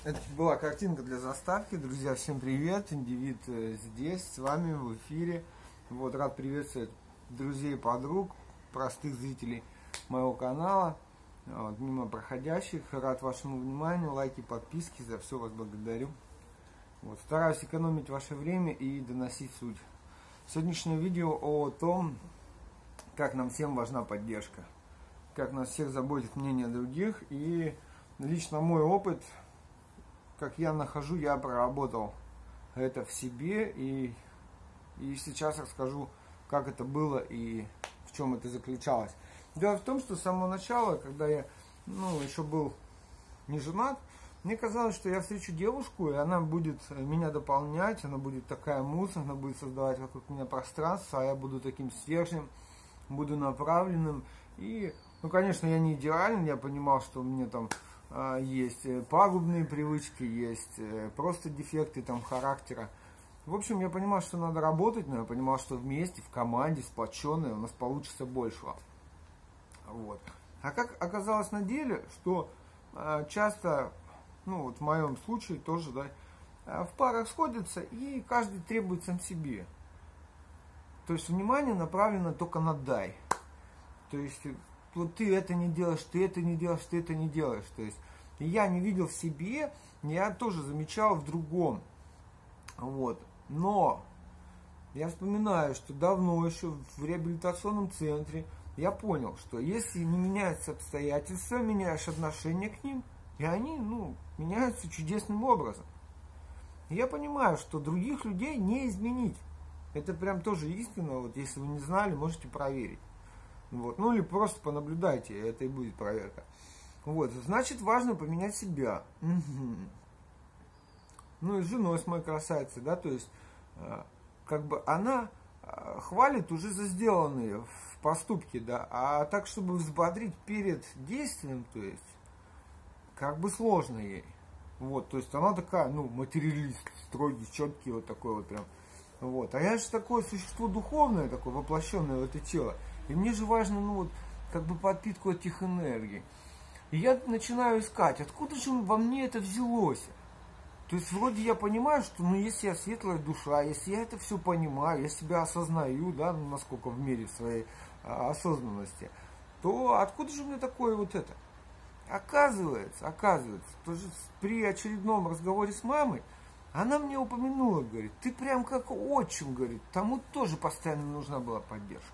Это была картинка для заставки. Друзья, всем привет. Индивид здесь, с вами в эфире. Вот, рад приветствовать друзей, подруг, простых зрителей моего канала, вот, мимо проходящих. Рад вашему вниманию, лайки, подписки. За все вас благодарю. Вот, стараюсь экономить ваше время и доносить суть. Сегодняшнее видео о том, как нам всем важна поддержка. Как нас всех заботит мнение других. И лично мой опыт, как я нахожу, я проработал это в себе. И сейчас расскажу, как это было и в чем это заключалось. Дело в том, что с самого начала, когда я еще был не женат, мне казалось, что я встречу девушку, и она будет меня дополнять, она будет такая муза, она будет создавать вокруг меня пространство, а я буду таким стержнем, буду направленным. И, конечно, я не идеален, я понимал, что у меня там есть пагубные привычки, есть просто дефекты там характера. В общем, я понимал, что надо работать, но я понимал, что вместе, в команде, сплоченные, у нас получится большего. Вот. А как оказалось на деле, что часто, в моем случае тоже, да, в парах сходятся, и каждый требует сам себе. То есть внимание направлено только на дай. То есть вот ты это не делаешь, ты это не делаешь, ты это не делаешь. То есть я не видел в себе, я тоже замечал в другом. Вот. Но я вспоминаю, что давно еще в реабилитационном центре я понял, что если не меняются обстоятельства, меняешь отношение к ним, и они, меняются чудесным образом. И я понимаю, что других людей не изменить. Это прям тоже истина. Вот если вы не знали, можете проверить. Вот. Или просто понаблюдайте, это и будет проверка. Вот. Значит, важно поменять себя. И с женой, с моей красавицей, да, то есть, она хвалит уже за сделанные поступки, да, а так, чтобы взбодрить перед действием, то есть, сложно ей. Вот, то есть, она такая, материалист, строгий, четкий, вот такой вот прям. Вот. А я же такое существо духовное, такое воплощенное в это тело. И мне же важно, подпитку этих энергий. И я начинаю искать, откуда же во мне это взялось. То есть, вроде я понимаю, что, если я светлая душа, если я это все понимаю, я себя осознаю, да, насколько в мере своей осознанности, то откуда же мне такое вот это? Оказывается, тоже при очередном разговоре с мамой, она мне упомянула, говорит, ты прям как отчим, говорит, тому тоже постоянно нужна была поддержка.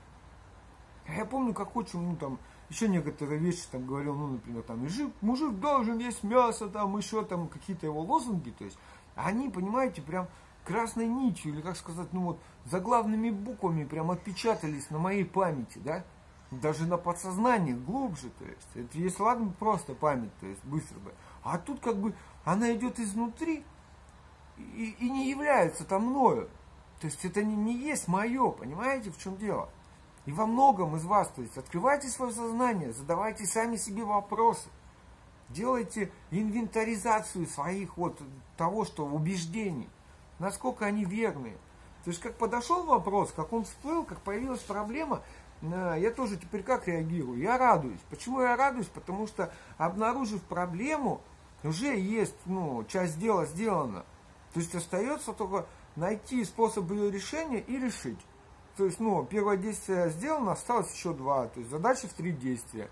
Я помню, как отчим, еще некоторые вещи говорил, например, мужик должен есть мясо, еще какие-то его лозунги, то есть, они, понимаете, прям красной нитью, или как сказать, заглавными буквами прям отпечатались на моей памяти, да, даже на подсознании, глубже, то есть, это если ладно, просто память, то есть, быстро бы, а тут она идет изнутри и не является мною, то есть, это не есть мое, понимаете, в чем дело? И во многом из вас, то есть, открывайте свое сознание, задавайте сами себе вопросы, делайте инвентаризацию своих того, что убеждений, насколько они верные. То есть, как подошел вопрос, как он всплыл, как появилась проблема, я тоже теперь как реагирую? Я радуюсь. Почему я радуюсь? Потому что, обнаружив проблему, уже есть, часть дела сделана. То есть, остается только найти способ ее решения и решить. То есть, первое действие сделано, осталось еще два. То есть, задача в 3 действия.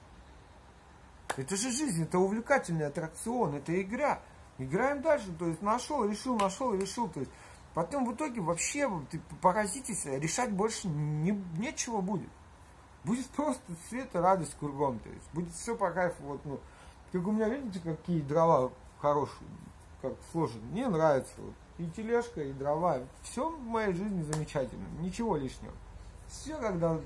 Это же жизнь, это увлекательный аттракцион, это игра. Играем дальше, то есть, нашел, решил. То есть, потом в итоге вообще поразитесь, решать больше нечего будет. Будет просто свет и радость кругом. То есть, будет все по кайфу. Как у меня, видите, какие дрова хорошие, как сложены. Мне нравится. И тележка, и дрова. Все в моей жизни замечательно. Ничего лишнего. Все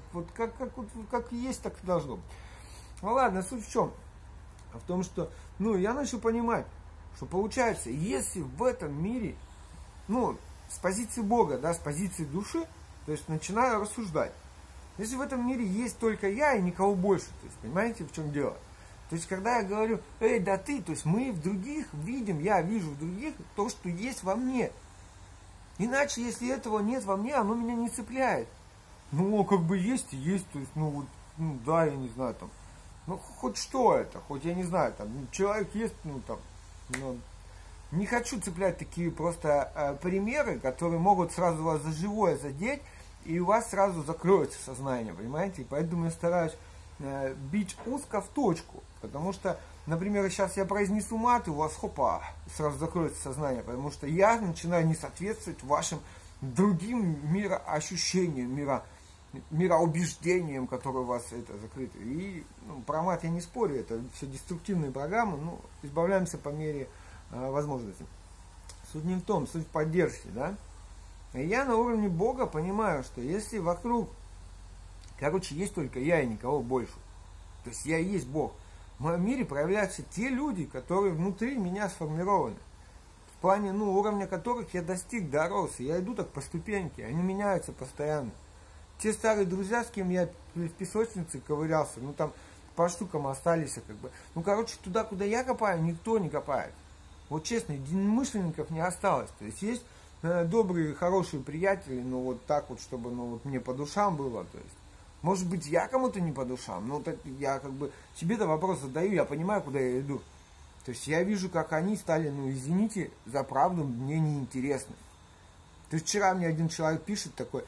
как есть, так и должно быть. Ладно, суть в чем? В том, что, я начал понимать, что получается, если в этом мире, с позиции Бога, да, с позиции души, то есть начинаю рассуждать. Если в этом мире есть только я и никого больше, то есть, понимаете, в чем дело? То есть, когда я говорю, да ты, то есть мы в других видим, я вижу в других то, что есть во мне. Иначе, если этого нет во мне, оно меня не цепляет. Есть и есть, то есть, да, я не знаю, хоть что это, хоть я не знаю, человек есть, Но не хочу цеплять такие просто примеры, которые могут сразу вас за живое задеть, и у вас сразу закроется сознание, понимаете? И поэтому я стараюсь бить узко в точку, потому что, например, сейчас я произнесу мат, и у вас хопа, сразу закроется сознание, потому что я начинаю не соответствовать вашим другим мироощущениям, мироубеждениям, которые у вас это закрыты. И про мат я не спорю, это все деструктивные программы, избавляемся по мере возможностей. Суть не в том, суть в поддержке, да? И я на уровне Бога понимаю, что если вокруг, есть только я и никого больше, то есть я и есть Бог, в моем мире проявляются те люди, которые внутри меня сформированы, в плане, уровня которых я достиг, дорос, и я иду так по ступеньке, они меняются постоянно. Те старые друзья, с кем я в песочнице ковырялся, там по штукам остались, туда, куда я копаю, никто не копает. Вот честно, единомышленников не осталось. То есть есть добрые, хорошие приятели, чтобы мне по душам было. То есть, может быть, я кому-то не по душам, но я себе-то вопрос задаю, я понимаю, куда я иду. То есть я вижу, как они стали, извините, за правду мне неинтересны. То есть вчера мне один человек пишет такой,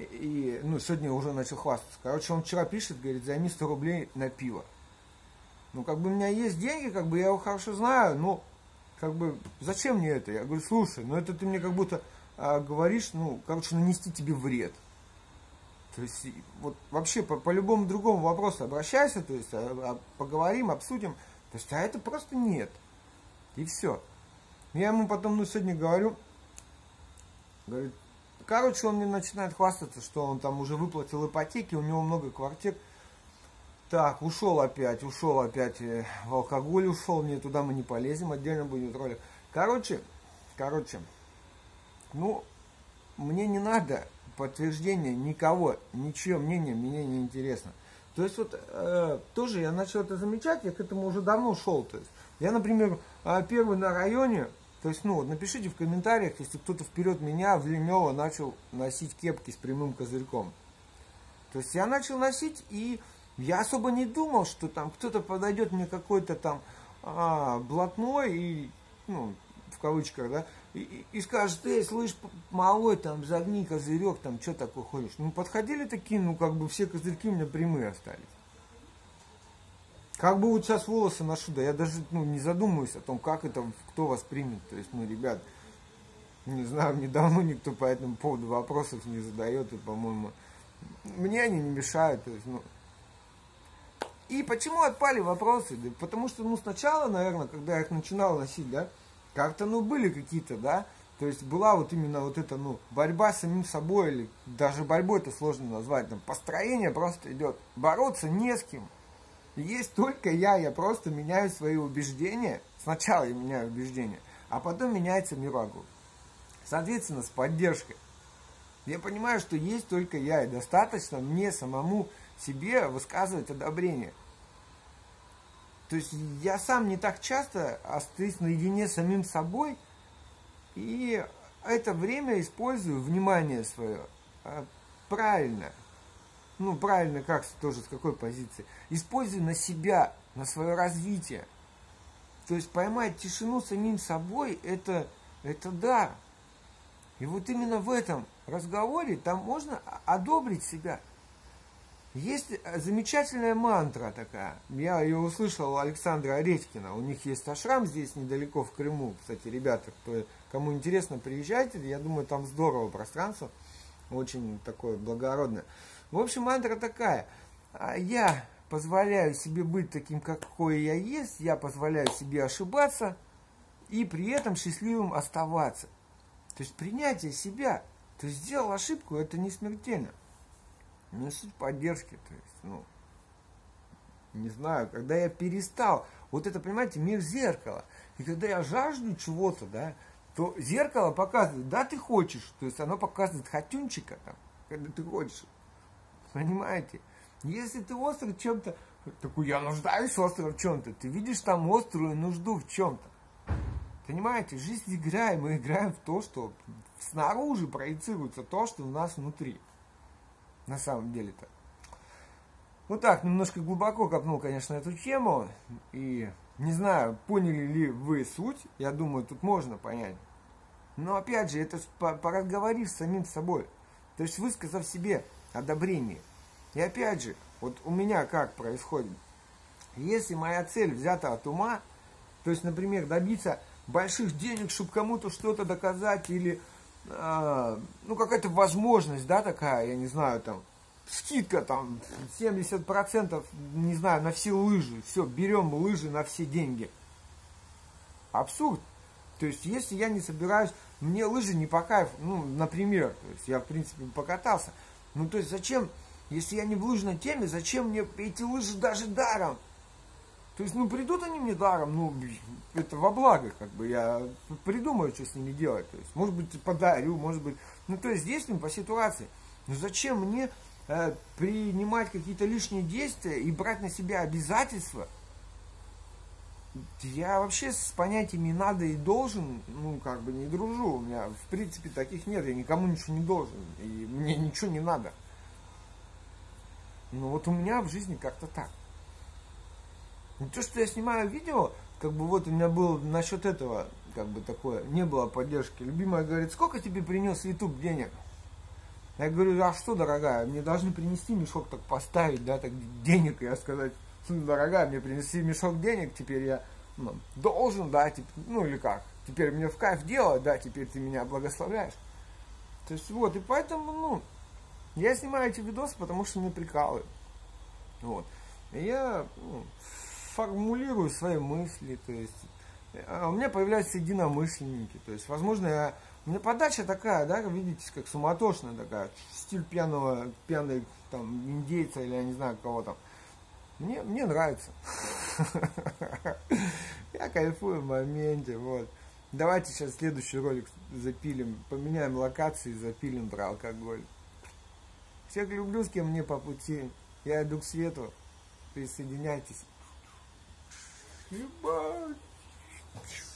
и сегодня уже начал хвастаться. Он вчера пишет, говорит, займи 100 рублей на пиво. У меня есть деньги, я его хорошо знаю, но зачем мне это? Я говорю, слушай, это ты мне как будто говоришь, нанести тебе вред. То есть, вообще по любому другому вопросу обращайся, то есть, поговорим, обсудим. То есть, это просто нет. И все. Я ему потом, сегодня говорю, говорит, он мне начинает хвастаться, что он там уже выплатил ипотеки, у него много квартир. Так, ушел опять в алкоголь ушел, туда мы не полезем, отдельно будет ролик. Мне не надо подтверждения никого, ничье мнение мне не интересно. То есть тоже я начал это замечать, я к этому уже давно шел. То есть, я, например, первый на районе, то есть, напишите в комментариях, если кто-то вперед меня в Линёво начал носить кепки с прямым козырьком. То есть я начал носить, и я особо не думал, что там кто-то подойдет мне какой-то там блатной, и, в кавычках, да, и скажет, слышь, малой, там, загни козырек, там, что такое ходишь? Подходили такие, все козырьки у меня прямые остались. Сейчас волосы ношу, да я даже, не задумываюсь о том, как это, кто воспримет. То есть, ребят, не знаю, мне давно никто по этому поводу вопросов не задает, и, по-моему, мне они не мешают, то есть, И почему отпали вопросы? Да потому что, сначала, наверное, когда я их начинал носить, да, как-то, были какие-то, да, то есть была именно эта, борьба с самим собой, или даже борьбой это сложно назвать, построение просто идет, бороться не с кем. Есть только я просто меняю свои убеждения, сначала я меняю убеждения, а потом меняется мир вокруг. Соответственно, с поддержкой. Я понимаю, что есть только я, и достаточно мне самому себе высказывать одобрение. То есть я сам не так часто остаюсь наедине с самим собой, и это время использую, внимание свое, правильно. Правильно, тоже с какой позиции. Использую на себя, на свое развитие. То есть поймать тишину самим собой, это дар. И именно в этом разговоре там можно одобрить себя. Есть замечательная мантра такая. Я ее услышал у Александра Оредькина. У них есть ашрам здесь недалеко в Крыму. Кстати, ребята, кому интересно, приезжайте. Я думаю, там здорово пространство. Очень такое благородное. В общем, мантра такая. Я позволяю себе быть таким, какой я есть. Я позволяю себе ошибаться. И при этом счастливым оставаться. То есть принятие себя. То есть сделал ошибку, это не смертельно. Но суть поддержки, то есть, не знаю, когда я перестал, это, понимаете, мир зеркала. И когда я жажду чего-то, да, то зеркало показывает, да, ты хочешь, то есть оно показывает хотюнчика, там, когда ты хочешь. Понимаете? Если ты острый в чем-то, такой, я нуждаюсь остро в чем-то, ты видишь там острую нужду в чем-то. Понимаете, жизнь играем, мы играем в то, что снаружи проецируется то, что у нас внутри. На самом деле-то. Так, немножко глубоко копнул, конечно, эту тему. И Не знаю, поняли ли вы суть, я думаю, тут можно понять. Но опять же, это поговорив с самим собой. То есть высказав себе одобрение. И опять же, вот у меня как происходит. Если моя цель взята от ума, то есть, например, добиться больших денег, чтобы кому-то что-то доказать, или ну, какая-то возможность, да, такая, я не знаю, там, скидка там 70%, не знаю, на все лыжи. Все, берем лыжи на все деньги. Абсурд. То есть, если я не собираюсь, мне лыжи не по кайфу, ну, например, то есть я, в принципе, покатался. Ну, то есть, зачем, если я не в лыжной теме, зачем мне эти лыжи даже даром? То есть, ну, придут они мне даром, ну, это во благо, как бы, я придумаю, что с ними делать. То есть, может быть, подарю, может быть, ну, то есть, действуем по ситуации. Но зачем мне принимать какие-то лишние действия и брать на себя обязательства? Я вообще с понятиями надо и должен, ну, как бы не дружу. У меня, в принципе, таких нет. Я никому ничего не должен. И мне ничего не надо. Ну, вот у меня в жизни как-то так. И то, что я снимаю видео, как бы вот у меня было насчет этого, как бы такое, не было поддержки. Любимая говорит, сколько тебе принес YouTube денег? Я говорю, а что, дорогая, мне должны принести мешок, так поставить, да, так денег. Я сказать, дорогая, мне принеси мешок денег, теперь я должен, да, ну или как, теперь мне в кайф делать, да, теперь ты меня благословляешь. То есть вот, и поэтому, ну, я снимаю эти видосы, потому что мне прикалывают. Вот. И я формулирую свои мысли, то есть у меня появляются единомышленники, то есть, возможно, у меня подача такая, да, видите, как суматошная такая, стиль пьяной там индейца или я не знаю кого там. Мне нравится. Я кайфую в моменте, вот. Давайте сейчас следующий ролик запилим, поменяем локации, запилим про алкоголь. Всех люблю, с кем мне по пути. Я иду к свету. Присоединяйтесь. Ебать.